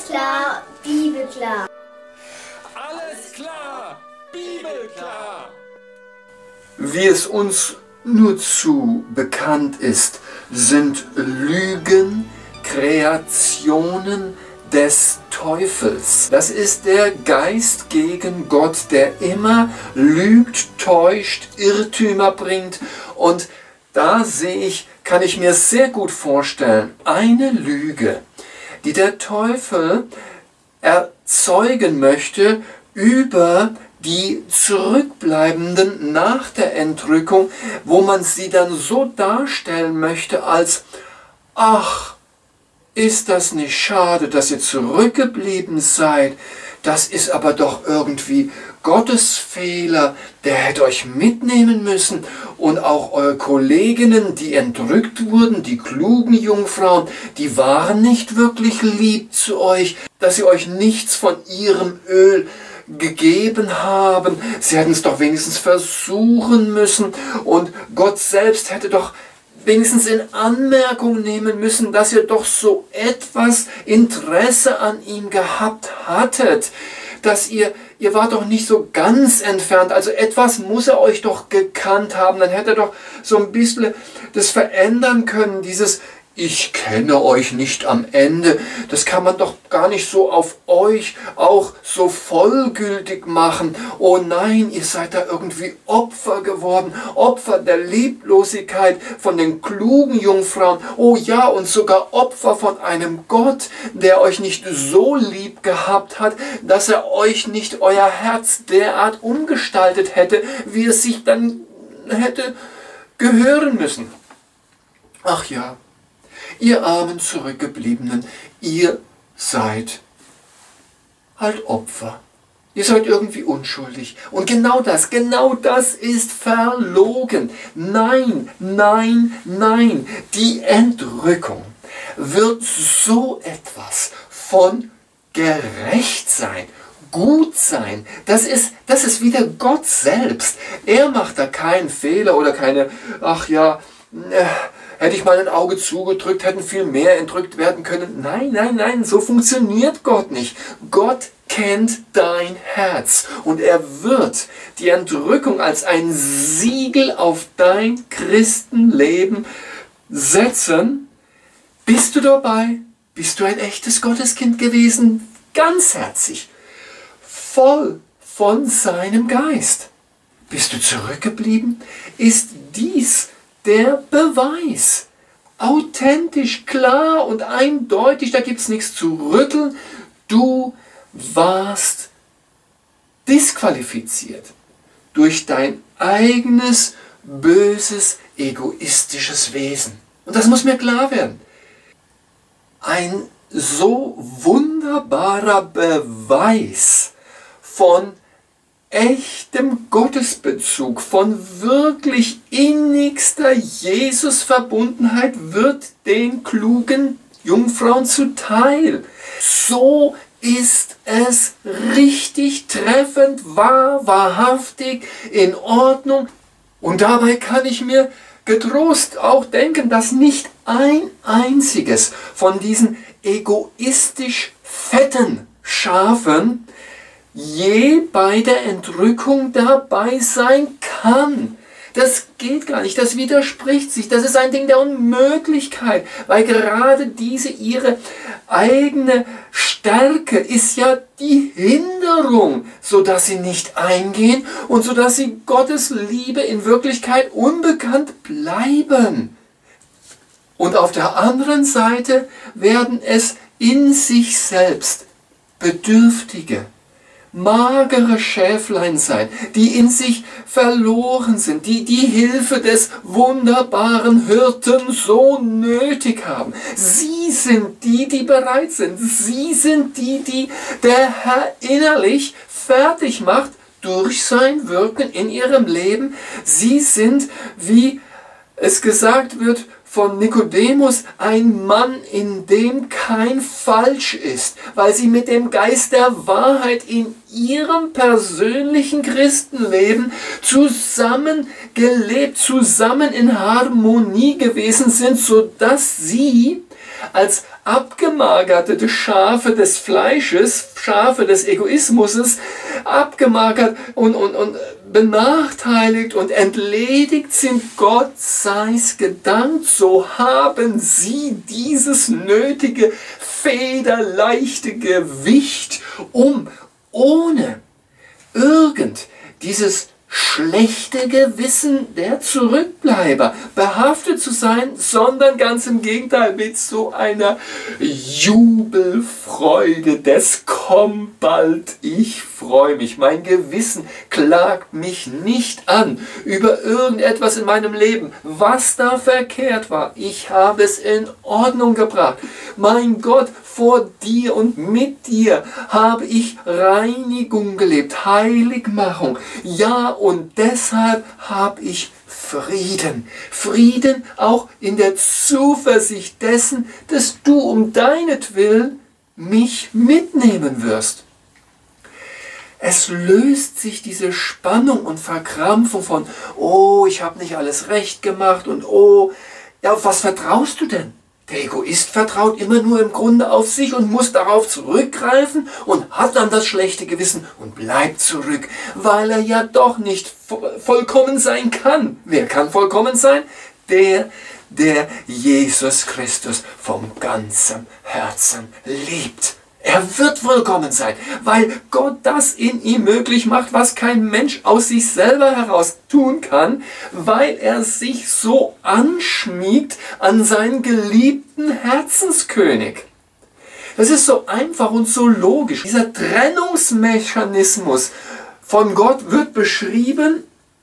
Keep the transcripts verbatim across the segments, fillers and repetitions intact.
klar, Bibelklar. Alles klar, Bibelklar. Wie es uns nur zu bekannt ist, sind Lügen Kreationen des Teufels. Das ist der Geist gegen Gott, der immer lügt, täuscht, Irrtümer bringt. Und da sehe ich, kann ich mir sehr gut vorstellen, eine Lüge, die der Teufel erzeugen möchte über die Zurückbleibenden nach der Entrückung, wo man sie dann so darstellen möchte als, ach, ist das nicht schade, dass ihr zurückgeblieben seid? Das ist aber doch irgendwie Gottes Fehler, der hätte euch mitnehmen müssen. Und auch eure Kolleginnen, die entrückt wurden, die klugen Jungfrauen, die waren nicht wirklich lieb zu euch, dass sie euch nichts von ihrem Öl gegeben haben. Sie hätten es doch wenigstens versuchen müssen. Und Gott selbst hätte doch wenigstens in Anmerkung nehmen müssen, dass ihr doch so etwas Interesse an ihm gehabt hattet, dass ihr, ihr wart doch nicht so ganz entfernt, also etwas muss er euch doch gekannt haben, dann hätte er doch so ein bisschen das verändern können, dieses ich kenne euch nicht am Ende, das kann man doch gar nicht so auf euch auch so vollgültig machen. Oh nein, ihr seid da irgendwie Opfer geworden, Opfer der Lieblosigkeit von den klugen Jungfrauen. Oh ja, und sogar Opfer von einem Gott, der euch nicht so lieb gehabt hat, dass er euch nicht euer Herz derart umgestaltet hätte, wie es sich dann hätte gehören müssen. Ach ja. Ihr armen Zurückgebliebenen, ihr seid halt Opfer. Ihr seid irgendwie unschuldig. Und genau das, genau das ist verlogen. Nein, nein, nein. Die Entrückung wird so etwas von gerecht sein, gut sein. Das ist, das ist wieder Gott selbst. Er macht da keinen Fehler oder keine, ach ja, äh, hätte ich mal ein Auge zugedrückt, hätten viel mehr entrückt werden können. Nein, nein, nein, so funktioniert Gott nicht. Gott kennt dein Herz und er wird die Entrückung als ein Siegel auf dein Christenleben setzen. Bist du dabei? Bist du ein echtes Gotteskind gewesen? Ganzherzig, voll von seinem Geist. Bist du zurückgeblieben? Ist dies der Beweis, authentisch, klar und eindeutig, da gibt es nichts zu rütteln, du warst disqualifiziert durch dein eigenes, böses, egoistisches Wesen. Und das muss mir klar werden. Ein so wunderbarer Beweis von echtem Gottesbezug, von wirklich innigster Jesusverbundenheit wird den klugen Jungfrauen zuteil. So ist es richtig, treffend, wahr, wahrhaftig, in Ordnung. Und dabei kann ich mir getrost auch denken, dass nicht ein einziges von diesen egoistisch fetten Schafen je bei der Entrückung dabei sein kann. Das geht gar nicht, das widerspricht sich, das ist ein Ding der Unmöglichkeit, weil gerade diese ihre eigene Stärke ist ja die Hinderung, sodass sie nicht eingehen und sodass sie Gottes Liebe in Wirklichkeit unbekannt bleiben. Und auf der anderen Seite werden es in sich selbst Bedürftige, magere Schäflein sein, die in sich verloren sind, die die Hilfe des wunderbaren Hirten so nötig haben. Sie sind die, die bereit sind. Sie sind die, die der Herr innerlich fertig macht durch sein Wirken in ihrem Leben. Sie sind, wie es gesagt wird von Nikodemus, ein Mann, in dem kein Falsch ist, weil sie mit dem Geist der Wahrheit in ihrem persönlichen Christenleben zusammen gelebt, zusammen in Harmonie gewesen sind, sodass sie als abgemagerte Schafe des Fleisches, Schafe des Egoismus, abgemagert und, und, und benachteiligt und entledigt sind. Gott sei's gedankt, so haben sie dieses nötige, federleichte Gewicht, um ohne irgend dieses schlechte Gewissen der Zurückbleiber behaftet zu sein, sondern ganz im Gegenteil mit so einer Jubelfreude des Komm bald, ich freue mich. Mein Gewissen klagt mich nicht an über irgendetwas in meinem Leben, was da verkehrt war. Ich habe es in Ordnung gebracht. Mein Gott, vor dir und mit dir habe ich Reinigung gelebt, Heiligmachung. Ja, und deshalb habe ich Frieden. Frieden auch in der Zuversicht dessen, dass du um deinetwillen mich mitnehmen wirst. Es löst sich diese Spannung und Verkrampfung von, oh, ich habe nicht alles recht gemacht und oh, ja, auf was vertraust du denn? Der Egoist vertraut immer nur im Grunde auf sich und muss darauf zurückgreifen und hat dann das schlechte Gewissen und bleibt zurück, weil er ja doch nicht vollkommen sein kann. Wer kann vollkommen sein? Der, der Jesus Christus vom ganzen Herzen liebt. Er wird vollkommen sein, weil Gott das in ihm möglich macht, was kein Mensch aus sich selber heraus tun kann, weil er sich so anschmiegt an seinen geliebten Herzenskönig. Das ist so einfach und so logisch. Dieser Trennungsmechanismus von Gott wird beschrieben,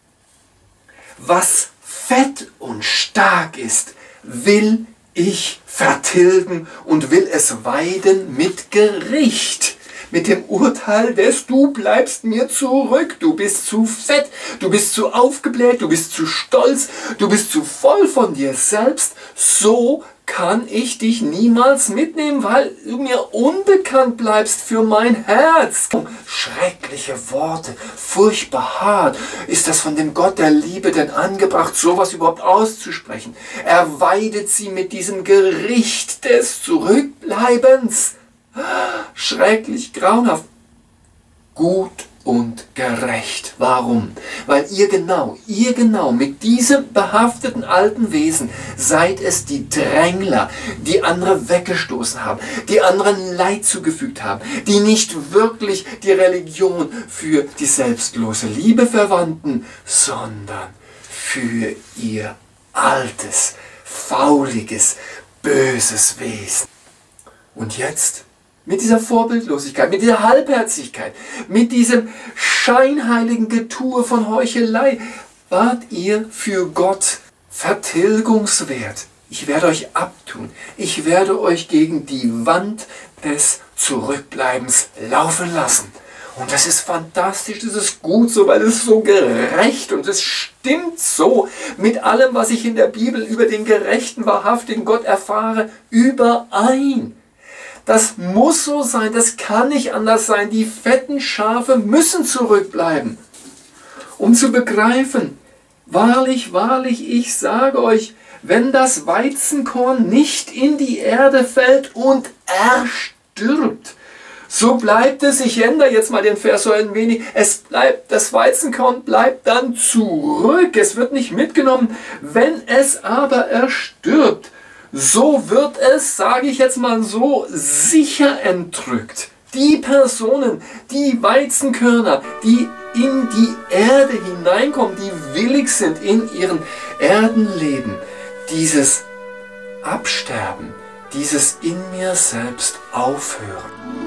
was fett und stark ist, will ich vertilgen und will es weiden mit Gericht, mit dem Urteil des du bleibst mir zurück, du bist zu fett, du bist zu aufgebläht, du bist zu stolz, du bist zu voll von dir selbst, so kann ich dich niemals mitnehmen, weil du mir unbekannt bleibst für mein Herz. Schreckliche Worte, furchtbar hart. Ist das von dem Gott der Liebe denn angebracht, sowas überhaupt auszusprechen? Er weidet sie mit diesem Gericht des Zurückbleibens. Schrecklich, grauenhaft. Gut und gerecht. Warum? Weil ihr genau, ihr genau mit diesem behafteten alten Wesen seid es die Drängler, die andere weggestoßen haben, die anderen Leid zugefügt haben, die nicht wirklich die Religion für die selbstlose Liebe verwandten, sondern für ihr altes, fauliges, böses Wesen. Und jetzt? Mit dieser Vorbildlosigkeit, mit dieser Halbherzigkeit, mit diesem scheinheiligen Getue von Heuchelei, wart ihr für Gott vertilgungswert. Ich werde euch abtun. Ich werde euch gegen die Wand des Zurückbleibens laufen lassen. Und das ist fantastisch, das ist gut so, weil es so gerecht und es stimmt so mit allem, was ich in der Bibel über den gerechten, wahrhaftigen Gott erfahre, überein. Das muss so sein, das kann nicht anders sein. Die fetten Schafe müssen zurückbleiben, um zu begreifen, wahrlich, wahrlich, ich sage euch, wenn das Weizenkorn nicht in die Erde fällt und erstirbt, so bleibt es, ich ändere jetzt mal den Vers so ein wenig, es bleibt, das Weizenkorn bleibt dann zurück, es wird nicht mitgenommen, wenn es aber erstirbt. So wird es, sage ich jetzt mal so, sicher entrückt. Die Personen, die Weizenkörner, die in die Erde hineinkommen, die willig sind in ihren Erdenleben, dieses Absterben, dieses in mir selbst aufhören.